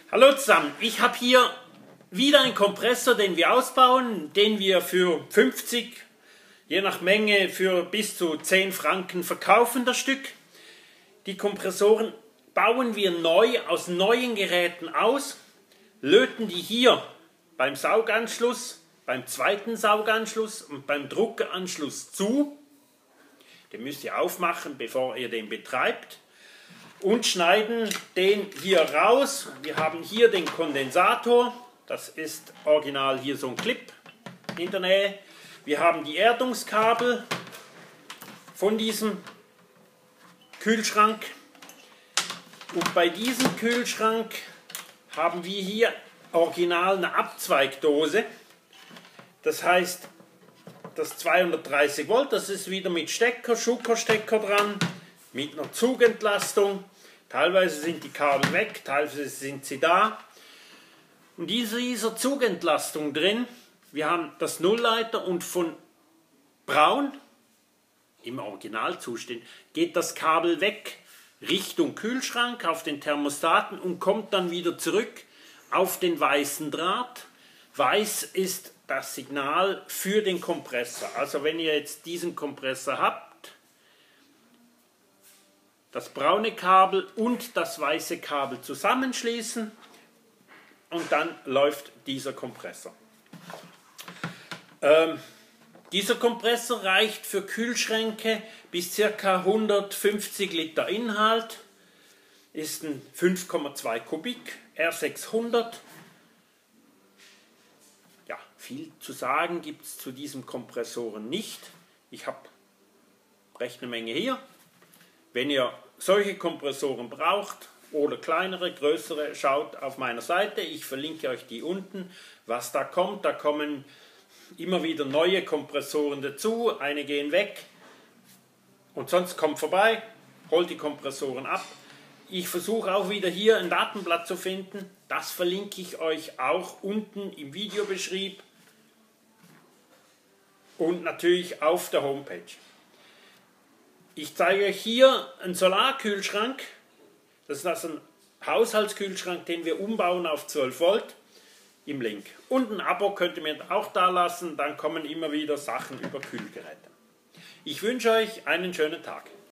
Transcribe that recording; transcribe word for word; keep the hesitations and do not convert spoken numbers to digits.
Hallo zusammen, ich habe hier wieder einen Kompressor, den wir ausbauen, den wir für fünfzig, je nach Menge für bis zu zehn Franken verkaufen das Stück. Die Kompressoren bauen wir neu aus neuen Geräten aus, löten die hier beim Sauganschluss, beim zweiten Sauganschluss und beim Druckanschluss zu. Den müsst ihr aufmachen, bevor ihr den betreibt. Und schneiden den hier raus. Wir haben hier den Kondensator, das ist original hier so ein Clip in der Nähe. Wir haben die Erdungskabel von diesem Kühlschrank. Und bei diesem Kühlschrank haben wir hier original eine Abzweigdose. Das heißt, das zweihundertdreißig Volt, das ist wieder mit Stecker, Schuko-Stecker dran, mit einer Zugentlastung. Teilweise sind die Kabel weg, teilweise sind sie da. Und in dieser Zugentlastung drin, wir haben das Nullleiter und von braun, im Originalzustand, geht das Kabel weg Richtung Kühlschrank auf den Thermostaten und kommt dann wieder zurück auf den weißen Draht. Weiß ist das Signal für den Kompressor. Also wenn ihr jetzt diesen Kompressor habt, das braune Kabel und das weiße Kabel zusammenschließen und dann läuft dieser Kompressor. Ähm, dieser Kompressor reicht für Kühlschränke bis ca. hundertfünfzig Liter Inhalt, ist ein fünf Komma zwei Kubik R sechshundert. Ja, viel zu sagen gibt es zu diesem Kompressoren nicht. Ich habe recht eine Menge hier. Wenn ihr solche Kompressoren braucht oder kleinere, größere, schaut auf meiner Seite. Ich verlinke euch die unten, was da kommt. Da kommen immer wieder neue Kompressoren dazu. Einige gehen weg. Und sonst kommt vorbei, holt die Kompressoren ab. Ich versuche auch wieder hier ein Datenblatt zu finden. Das verlinke ich euch auch unten im Videobeschrieb und natürlich auf der Homepage. Ich zeige euch hier einen Solarkühlschrank. Das ist also ein Haushaltskühlschrank, den wir umbauen auf zwölf Volt im Link. Und ein Abo könnt ihr mir auch da lassen, dann kommen immer wieder Sachen über Kühlgeräte. Ich wünsche euch einen schönen Tag.